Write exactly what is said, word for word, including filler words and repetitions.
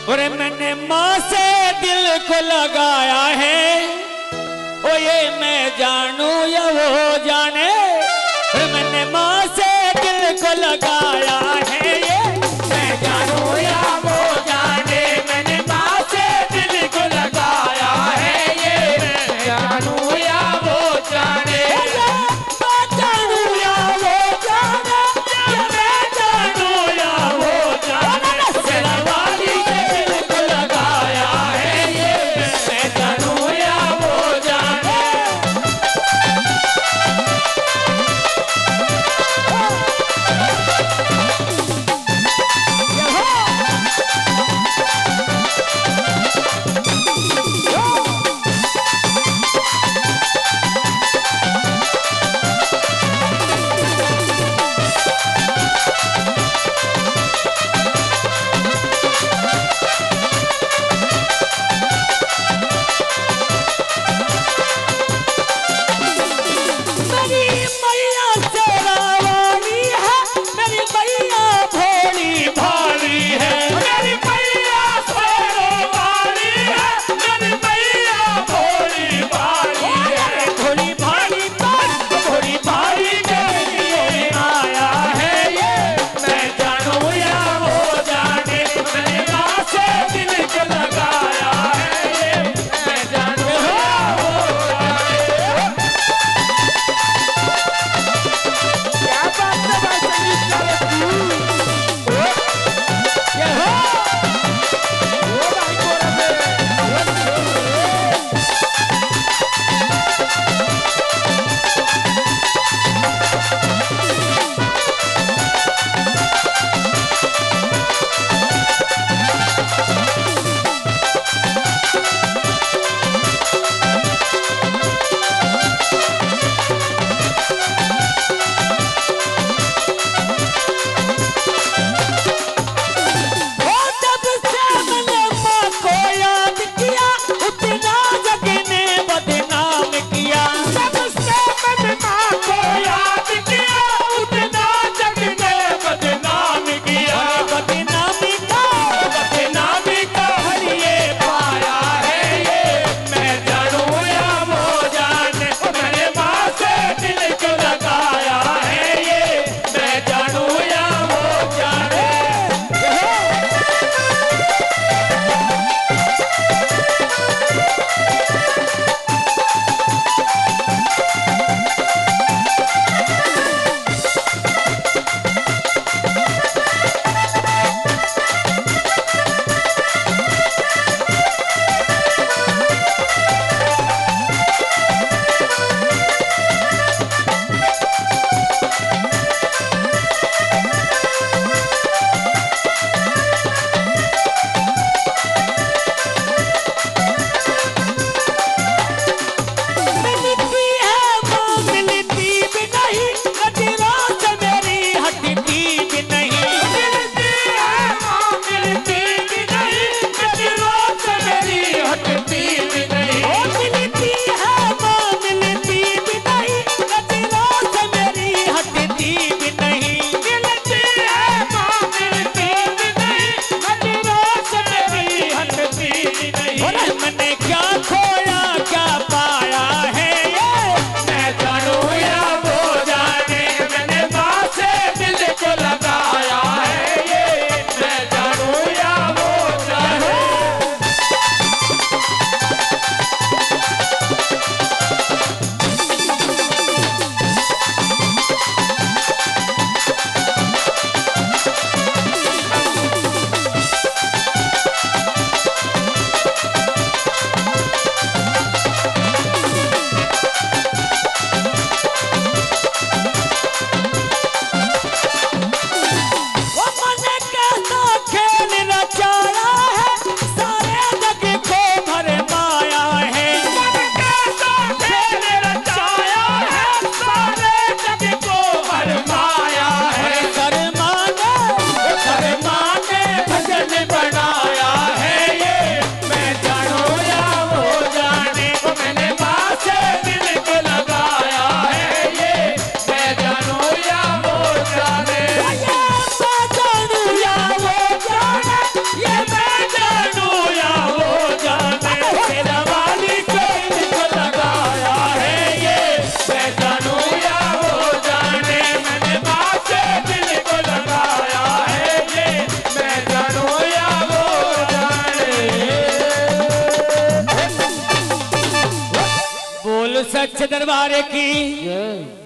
और मैंने माँ से दिल को लगाया है, ओ ये मैं जानू या वो जाने। मैंने माँ से दिल को लगाया है, ये मैं जानू या वो जाने। मैंने माँ से दिल को लगाया है, ये मैं जानू या वो जाने। मैं जानू या वो जाने, ये मैं जानू या वो जाने। सेना वाली से दिल को लगाया है, ये मैं जानू या वो जाने। सच्चे दरबार की।